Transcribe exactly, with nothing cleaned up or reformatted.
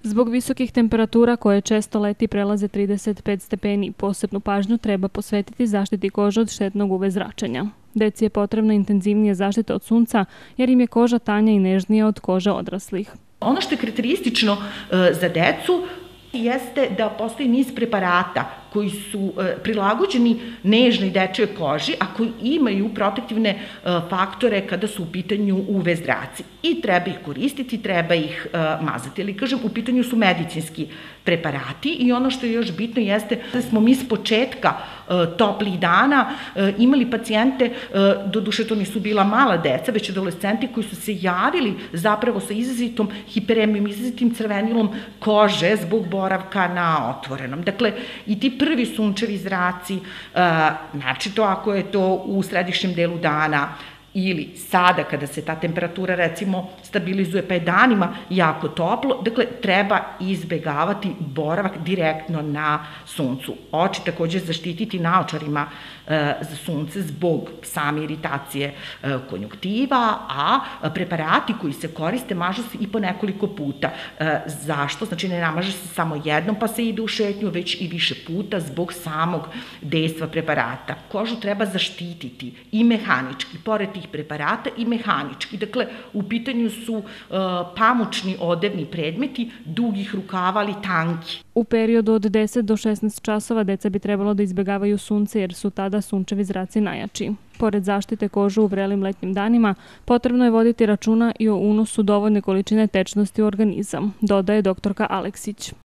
Zbog visokih temperatura koje često leti prelaze trideset pet stepeni, posebnu pažnju treba posvetiti zaštiti kože od štetnog U V zračenja. Deci je potrebna intenzivnija zaštita od sunca jer im je koža tanja i nežnija od kože odraslih. Ono što je karakteristično za decu jeste da postoji niz preparata koji su prilagođeni nežnoj dečjoj koži, a koji imaju protektivne faktore kada su u pitanju U V zraci. I treba ih koristiti, treba ih mazati. Ali, kažem, u pitanju su medicinski preparati i ono što je još bitno jeste da smo mi s početka toplih dana imali pacijente, doduše to nisu bila mala deca, već adolescenti koji su se javili zapravo sa izrazitom hiperemijom, izrazitim crvenilom kože zbog boravka na otvorenom. Dakle, i ti prvi sunčevi zraci, znači to ako je to u središnjem delu dana ili sada kada se ta temperatura recimo stabilizuje pa je danima jako toplo, dakle treba izbegavati boravak direktno na suncu. Oči takođe zaštititi naočarima za sunce zbog same iritacije konjunktiva, a preparati koji se koriste mažu se i po nekoliko puta. Zašto? Znači ne namaže se samo jednom pa se ide u šetnju, već i više puta zbog samog dejstva preparata. Kožu treba zaštititi i mehanički, pored tih preparata i mehanički. Dakle, u pitanju su pamučni odevni predmeti, dugih rukava, ali tanki. U periodu od deset do šesnaest časova deca bi trebalo da izbegavaju sunce jer su tada sunčevi zraci najjači. Pored zaštite kože u vrelim letnjim danima, potrebno je voditi računa i o unosu dovoljne količine tečnosti u organizam, dodaje doktorka Aleksić.